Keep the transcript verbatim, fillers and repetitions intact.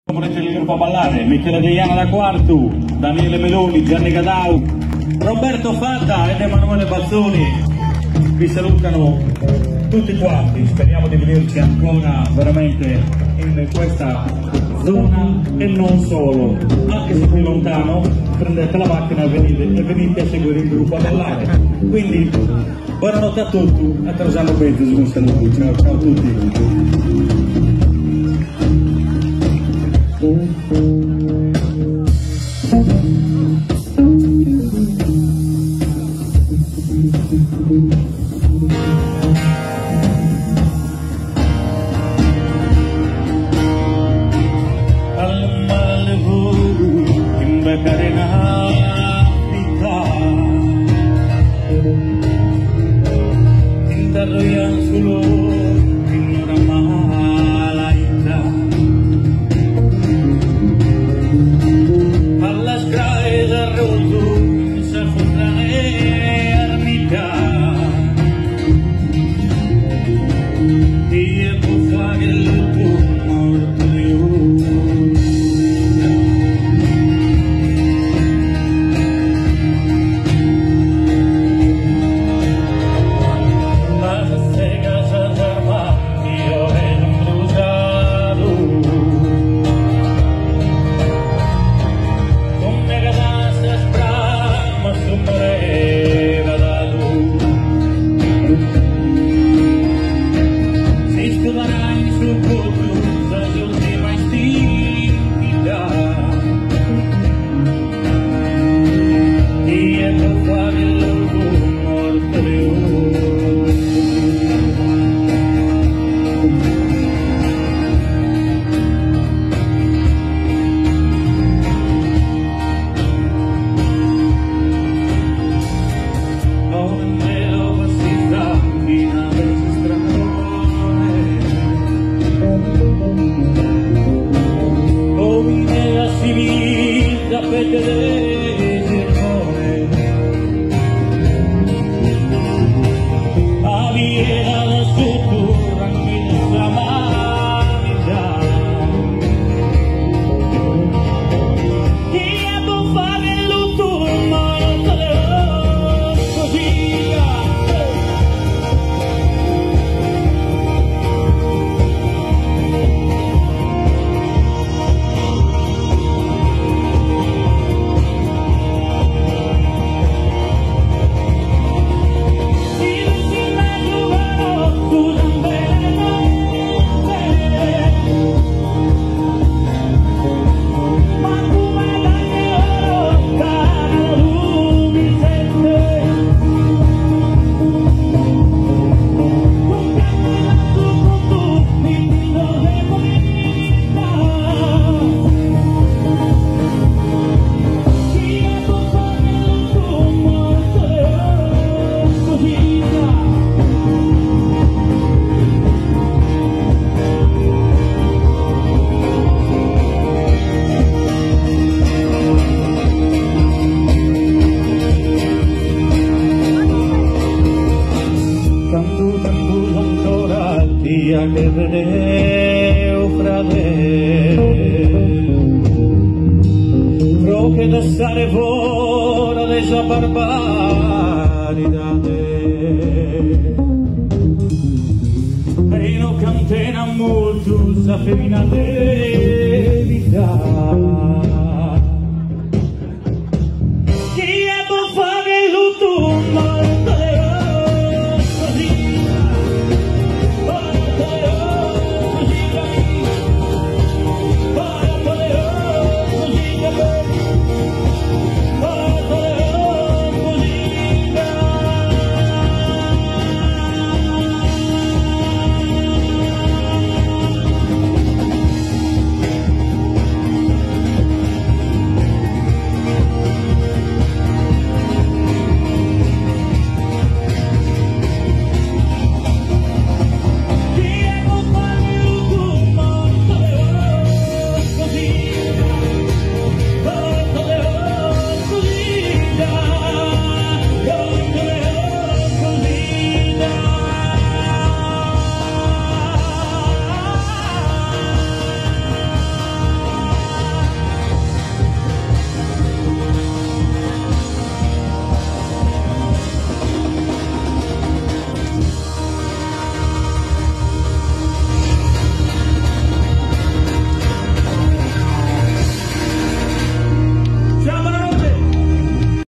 Volete il gruppo a ballare? Michele Deiana da quarto, Daniele Meloni, Gianni Gadau, Roberto Fatta ed Emanuele Bazzoni vi salutano tutti quanti. Speriamo di vederci ancora veramente in questa zona e non solo, anche se qui lontano prendete la macchina e venite, e venite a seguire il gruppo a ballare. Quindi buonanotte a tutti, a Trasano Bezos, un saluto, ciao, ciao a tutti. Che vedeu frate pro che da stare fuori della barbaridade e non cantena molto sa femminile